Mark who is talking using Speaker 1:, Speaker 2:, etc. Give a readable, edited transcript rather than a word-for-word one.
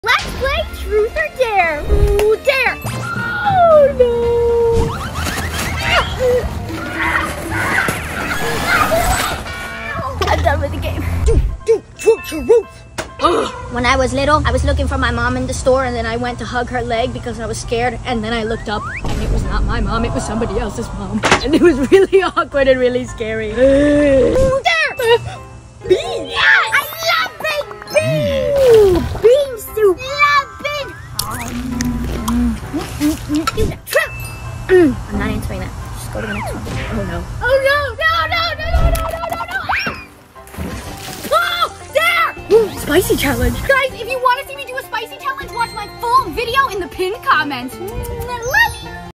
Speaker 1: Let's play truth or dare. Ooh, dare. Oh no. I'm done with the game. Truth or roof. When I was little, I was looking for my mom in the store, and then I went to hug her leg because I was scared, and then I looked up and it was not my mom, it was somebody else's mom, and it was really awkward and really scary. Ooh, there! Beans! Yes! I love baked beans! Ooh, bean soup! Love it! I'm not answering that. Just go to the next one. Oh no. Oh no! No, no, no, no, no, no, no, no! Oh! There! Ooh, spicy challenge. Guys, if you want to see me do a spicy challenge, watch my full video in the pinned comments.